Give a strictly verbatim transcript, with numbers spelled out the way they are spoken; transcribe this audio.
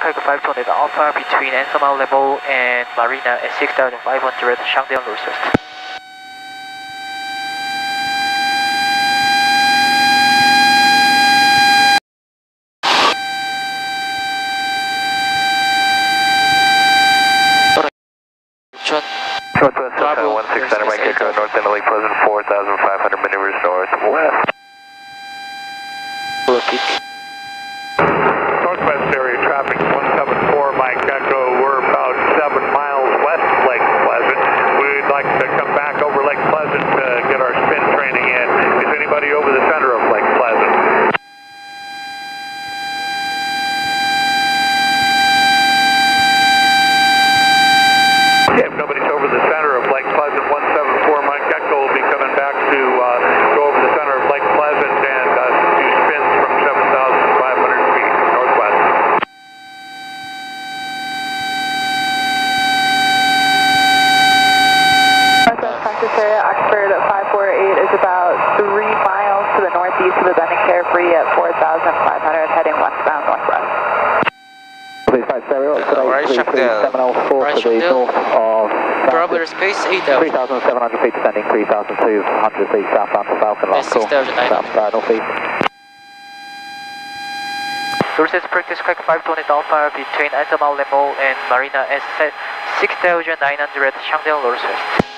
Quake five two zero Alpha between Ensemble Level and Marina at six thousand five hundred, Chandelle northwest. Northwest Cessna one six center, Mike Echo, north end of Lake Pleasant, four thousand five hundred maneuvers northwest. Repeat. Northwest area traffic one seven four, Mike Echo. We're about seven miles west of Lake Pleasant. We'd like to come back over Lake Pleasant to get our spin training in. Is anybody over the center of Lake Pleasant? If nobody's over the center of Lake Pleasant, one seven four, Mike Echo will be coming back to uh, go over the center of Lake Pleasant and uh, do spins from seven thousand five hundred feet northwest. Northwest practice area, Oxford five four eight is about three miles to the northeast of the bending Carefree at four thousand five hundred, heading westbound northwest. Alright, Chandelle. Right, to the north of Barometer space eight thousand. three thousand seven hundred feet descending, three thousand two hundred feet southbound to Falcon, last call. six thousand nine hundred. Southbound northeast. Northwest practice Quake five two zero Alpha between Ensemble Level and Marina at six thousand nine hundred, Chandelle northwest.